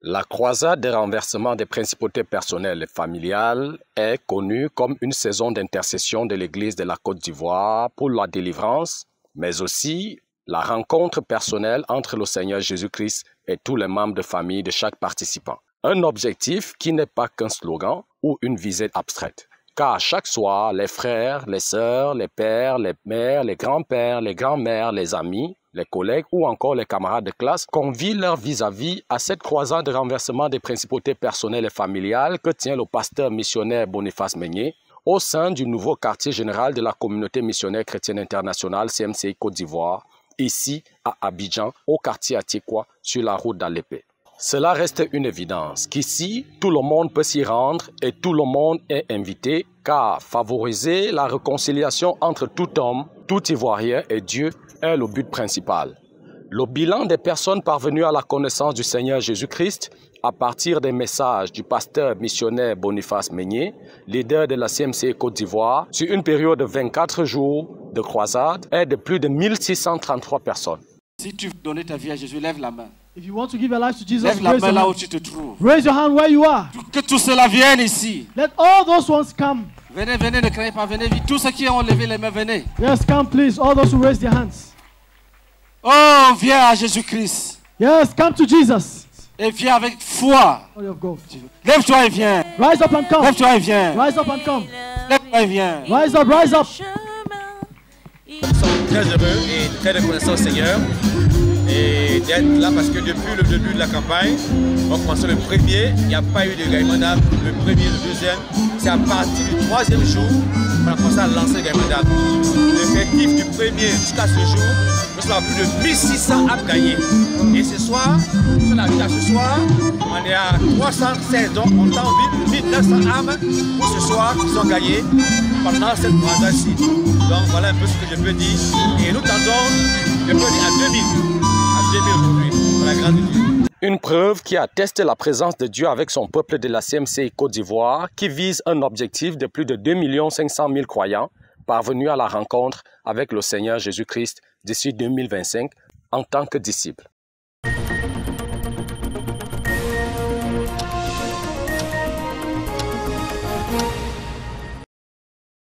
La croisade des renversements des principautés personnelles et familiales est connue comme une saison d'intercession de l'Église de la Côte d'Ivoire pour la délivrance, mais aussi la rencontre personnelle entre le Seigneur Jésus-Christ et tous les membres de famille de chaque participant. Un objectif qui n'est pas qu'un slogan ou une visée abstraite. Car chaque soir, les frères, les sœurs, les pères, les mères, les grands-pères, les grands-mères, les amis, les collègues ou encore les camarades de classe convient leur vis-à-vis à cette croisade de renversement des principautés personnelles et familiales que tient le pasteur missionnaire Boniface Meigné au sein du nouveau quartier général de la communauté missionnaire chrétienne internationale CMCI Côte d'Ivoire, ici à Abidjan, au quartier Atiekwa, sur la route d'Alépé. Cela reste une évidence qu'ici, tout le monde peut s'y rendre et tout le monde est invité, car favoriser la réconciliation entre tout homme, tout Ivoirien et Dieu est le but principal. Le bilan des personnes parvenues à la connaissance du Seigneur Jésus-Christ à partir des messages du pasteur missionnaire Boniface Meigné, leader de la CMCI Côte d'Ivoire, sur une période de 24 jours de croisade, est de plus de 1633 personnes. Si tu veux donner ta vie à Jésus, lève la main. If you want to give your life to Jesus, Lève la main là où tu te trouves. Raise your hand where you are. Que tous ceux-là viennent ici. Let all those ones come. Venez, venez, ne craignez pas, venez vite. Tous ceux qui ont levé les mains, venez. Yes, come please. All those who raise their hands. Oh, viens à Jésus-Christ. Yes, come to Jesus. Et viens avec foi. Body of God. Lève-toi et viens. Rise up and come. Lève-toi et viens. Rise up and come. Lève-toi et viens. Rise up, rise up. Nous sommes très heureux et très reconnaissants au Seigneur et d'être là parce que depuis le début de la campagne, on a commencé le premier, il n'y a pas eu de gagnement d'âme, le premier, le deuxième. C'est à partir du troisième jour qu'on a commencé à lancer le gagnement d'âme. L'effectif du premier jusqu'à ce jour, nous sommes à plus de 1600 âmes gagnées. Et ce soir, sur la villa ce soir, on est à 316, donc on tend 1900 âmes pour ce soir qui sont gagnées pendant cette croisade-ci. Donc voilà un peu ce que je peux dire. Et nous tendons, je peux dire, à 2000 aujourd'hui, pour la grâce de Dieu. Une preuve qui atteste la présence de Dieu avec son peuple de la CMCI Côte d'Ivoire qui vise un objectif de plus de 2 500 000 croyants parvenus à la rencontre avec le Seigneur Jésus-Christ d'ici 2025 en tant que disciples.